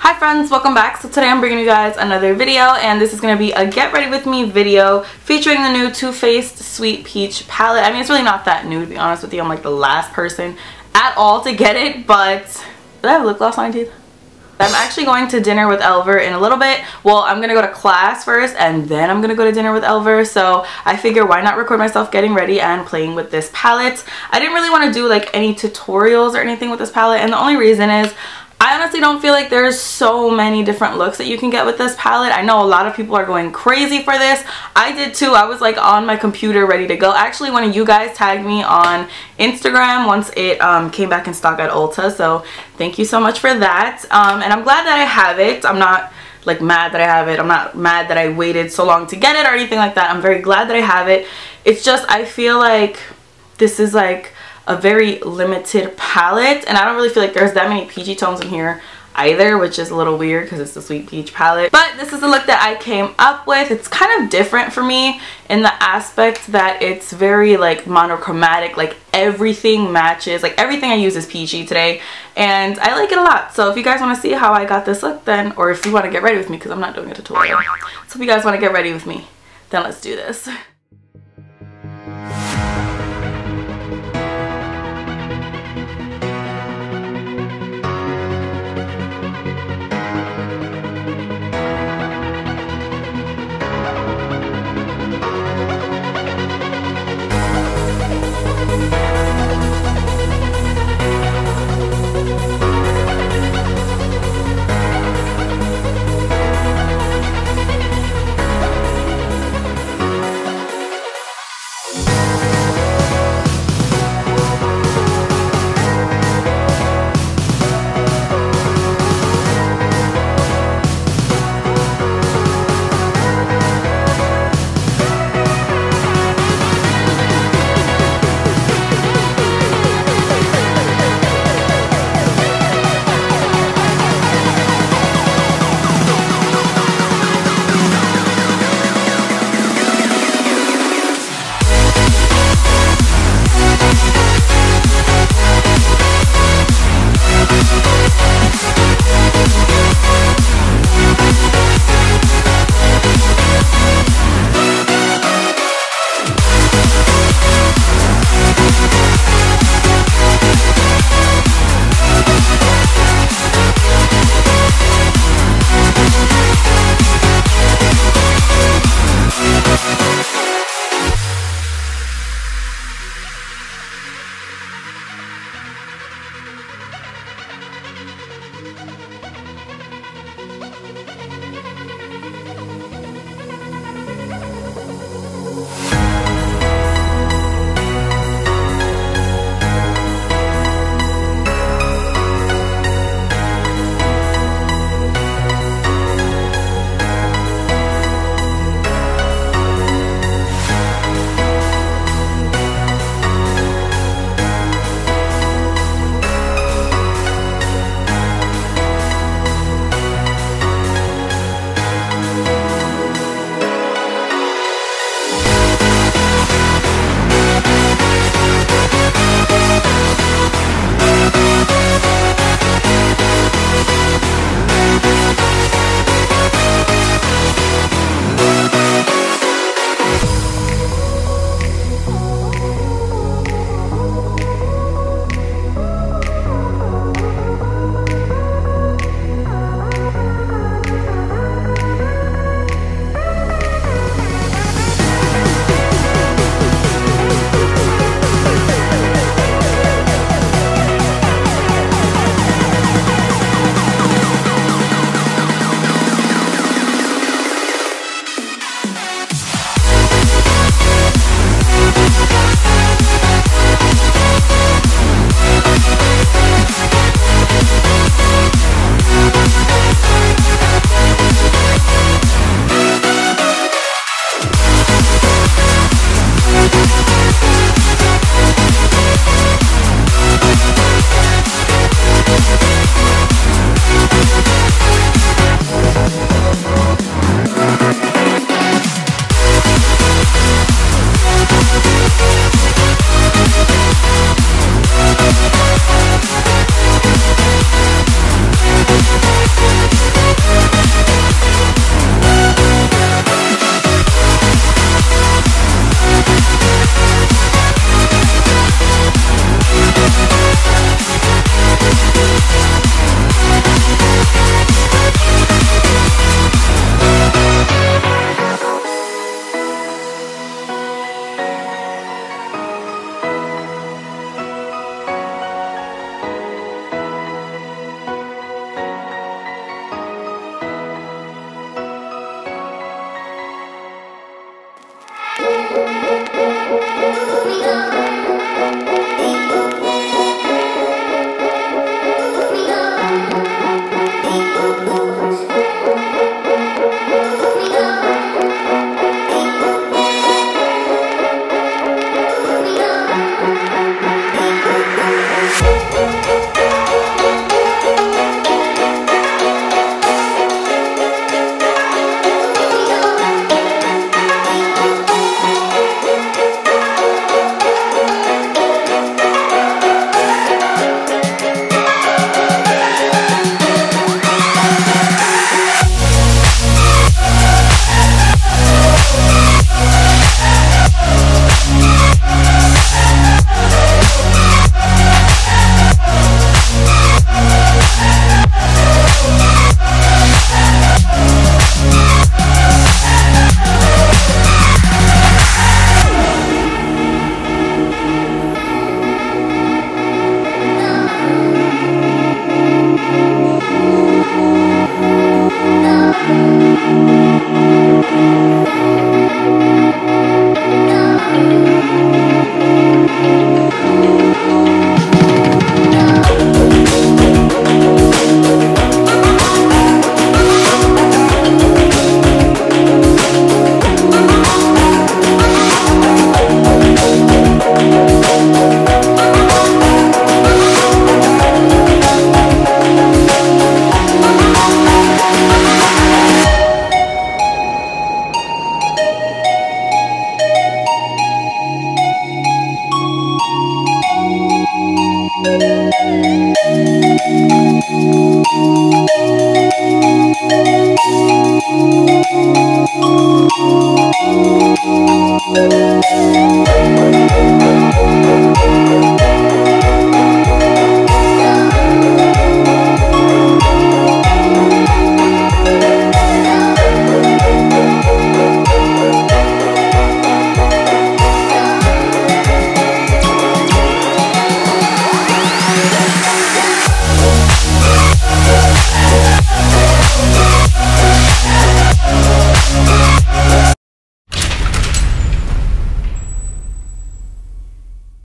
Hi friends, welcome back. So today I'm bringing you guys another video, and this is going to be a get ready with me video featuring the new Too Faced Sweet Peach palette. I mean, it's really not that new, to be honest with you. I'm like the last person at all to get it, but did I have lip gloss on my teeth? I'm actually going to dinner with Elver in a little bit. Well, I'm going to go to class first and then I'm going to go to dinner with Elver. So I figure why not record myself getting ready and playing with this palette. I didn't really want to do like any tutorials or anything with this palette, and the only reason is I honestly don't feel like there's so many different looks that you can get with this palette. I know a lot of people are going crazy for this. I did too. I was like on my computer ready to go. Actually, one of you guys tagged me on Instagram once it came back in stock at Ulta. So thank you so much for that. And I'm glad that I have it. I'm not like mad that I have it. I'm not mad that I waited so long to get it or anything like that. I'm very glad that I have it. It's just I feel like this is like a very limited palette, and I don't really feel like there's that many peachy tones in here either, which is a little weird because it's the Sweet Peach palette. But this is the look that I came up with. It's kind of different for me in the aspect that it's very like monochromatic, like everything matches, like everything I use is peachy today, and I like it a lot. So if you guys want to see how I got this look then, or if you want to get ready with me, because I'm not doing a tutorial, so if you guys want to get ready with me, then let's do this.